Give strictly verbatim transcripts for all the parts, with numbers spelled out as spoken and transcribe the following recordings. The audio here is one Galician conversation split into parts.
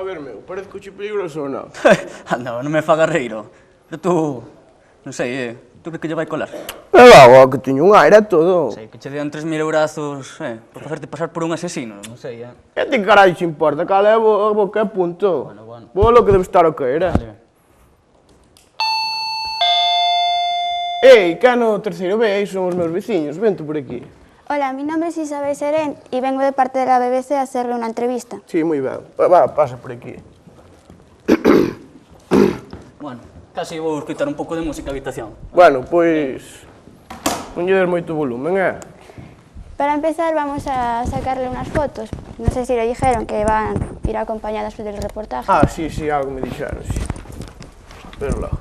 A ver, meu, parezco che peligroso ou non? Anda, non me fagas reiro. Pero tú, non sei, eh, tú crees que lle vai colar? E logo, que teño un aire e todo. Sei, que che dean tres mil eurazos, eh, por facerte pasar por un asesino, non sei, eh. E ti carallo che importa, cala é a boca e punto. Bueno, bueno. Volo que debe estar o que era. Vale. Ei, que no terceiro B, son os meus veciños, vente por aquí. Hola, mi nombre es Isabel Serén y vengo de parte de la B B C a hacerle una entrevista. Sí, moi ben. Va, va, pasa por aquí. Bueno, casi vou escutar un pouco de música a habitación. Bueno, pois... non lle des moito volumen, eh? Para empezar vamos a sacarle unas fotos. No sé si le dijeron que van a ir acompañadas del reportaje. Ah, sí, sí, algo me dixeron, sí. Pero lá.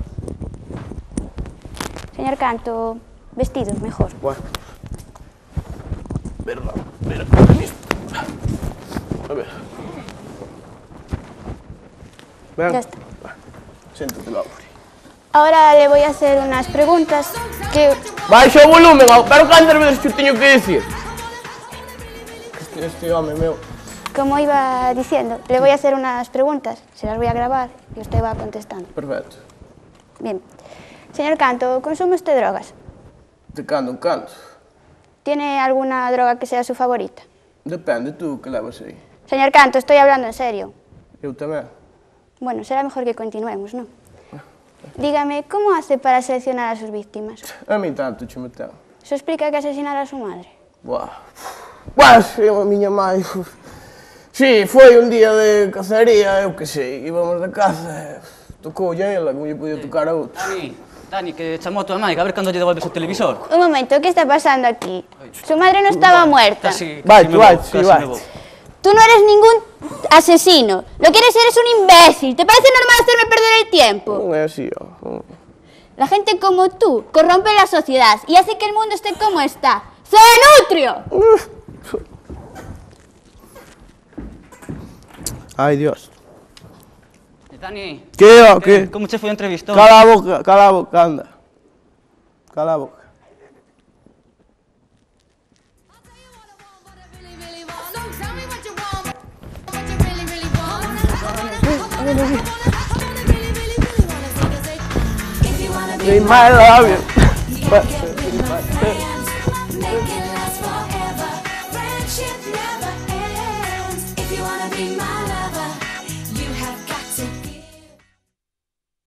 Señor Canto, vestido, mejor. Bueno. Verdad, mira, listo. A ver. Ven. Ya está. Siéntate lá, por aí. Ahora le voy a hacer unas preguntas que... Baixa o volumen, pero cantas veces que eu teño que dicir? Este, este home, meu. Como iba diciendo, le voy a hacer unas preguntas, se las voy a grabar y usted va contestando. Perfecto. Bien. Señor Canto, ¿consume usted drogas? De cando en cando. ¿Tiene alguna droga que sea su favorita? Depende, tú que levas aí. Señor Canto, estoy hablando en serio. Eu tamén. Bueno, será mejor que continuemos, ¿no? Dígame, ¿cómo hace para seleccionar a sus víctimas? A mí tanto che meteu. ¿Eso explica que asesinara a su madre? Buah. Buah, sí, a miña mãe. Sí, foi un día de cacería, eu que sei, íbamos de caza, tocou a ela, como lle podía tocar a outro. Dani, Dani, que chamou a tua mãe, que a ver cando lle devolves o televisor. Un momento, ¿qué está pasando aquí? Su madre no estaba muerta. Casi, casi Vai, me vai, vou, sí, casi vai. me vou. Tú no eres ningún asesino. Lo que eres eres un imbécil. ¿Te parece normal hacerme perder el tiempo? Non é así, ó. La gente como tú corrompe la sociedad y hace que el mundo esté como está. ¡Soy nutrio! Ai, Dios. Dani, Que, ó, que, que? como che foi a entrevista? Cala a boca, cala a boca, anda. Cala a boca. They might love you. But Make it last forever. Friendship never ends. If you wanna be my